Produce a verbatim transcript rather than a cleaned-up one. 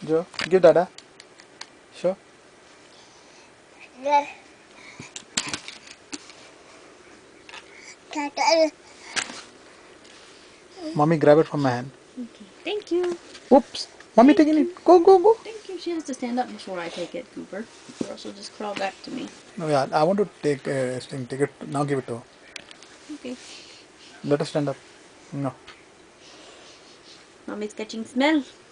Joe, give Dada. Sure. Mommy, grab it from my hand. Okay. Thank you. Oops. Mommy Thank taking you. it. Go, go, go. Thank you. She has to stand up before I take it, Cooper. Or else she'll just crawl back to me. No, yeah, I want to take uh, this thing. Take it. Now give it to her. Okay. Let her stand up. No. Mommy's catching smell.